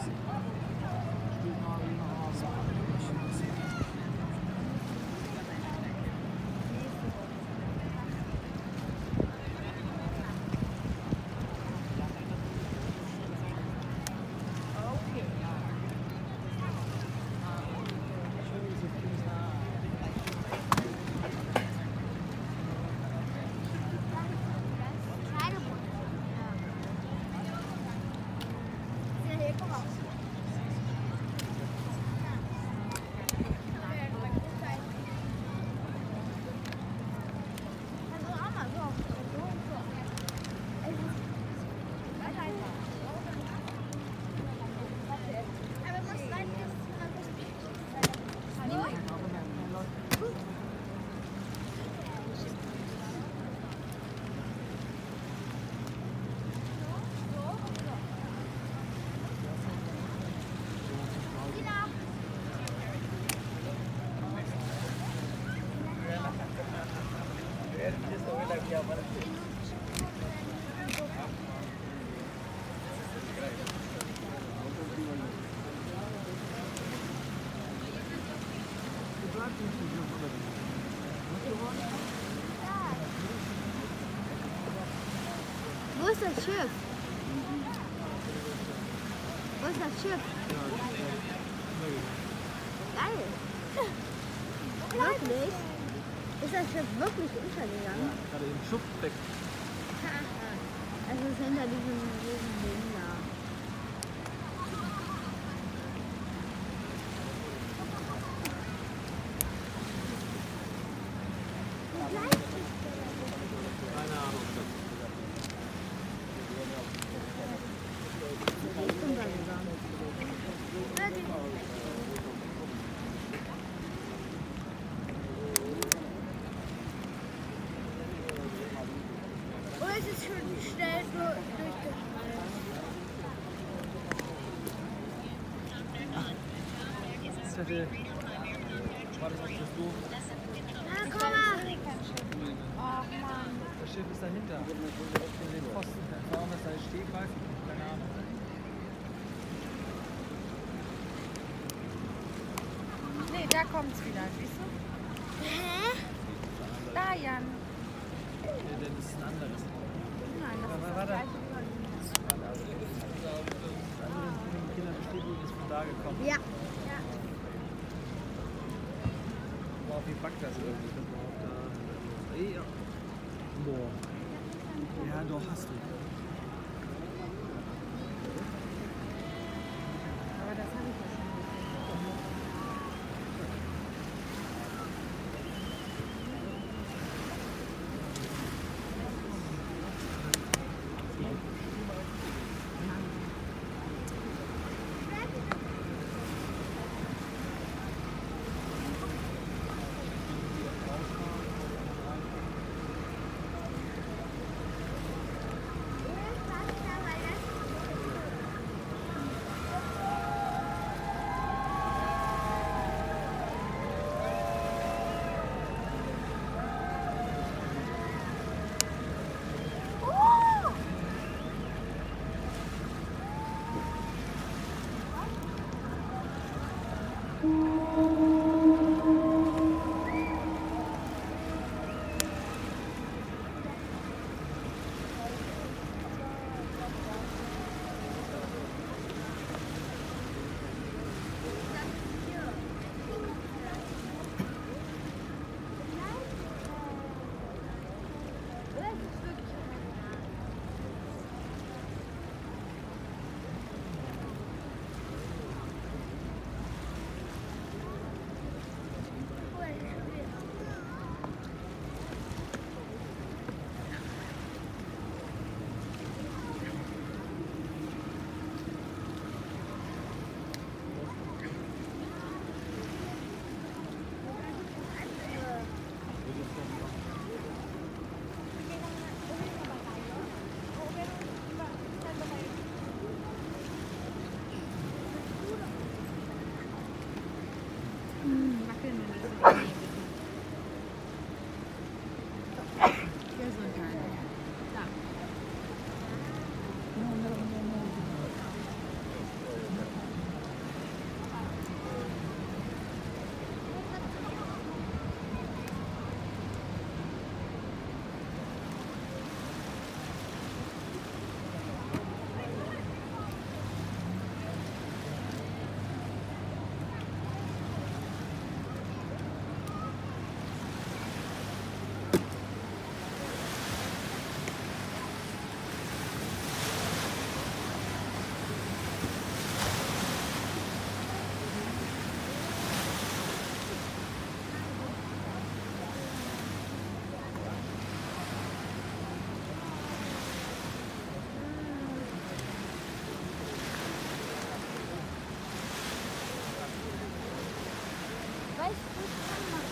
Wo ist das Schiff? Wo ist das Schiff? Geil. Wirklich? Ist das Schiff wirklich untergegangen? Ja, gerade im Schubbeck. Also es ist hinter diesem Ding da. Keine Ahnung. Oder ist es schon schnell durchgefallen? War das nicht das doof? Ah, komm mal! Ach Mann. Das Schiff ist dahinter. In den Pfosten. Warum ist da ein Stehgreifen? Keine Ahnung. Nee, da kommt's wieder, siehst du? Hä? Da, Jan. Nee, das ist ein anderes. Nein, das ist das gleiche. Also den Kinderbestätigung ist von da gekommen. Ja. Boah, wie packt das irgendwie? Das war auch da. Ja. Boah. Ja, doch, hast du. Aber das habe ich ja schon gesehen. weißt du, was ich kann machen?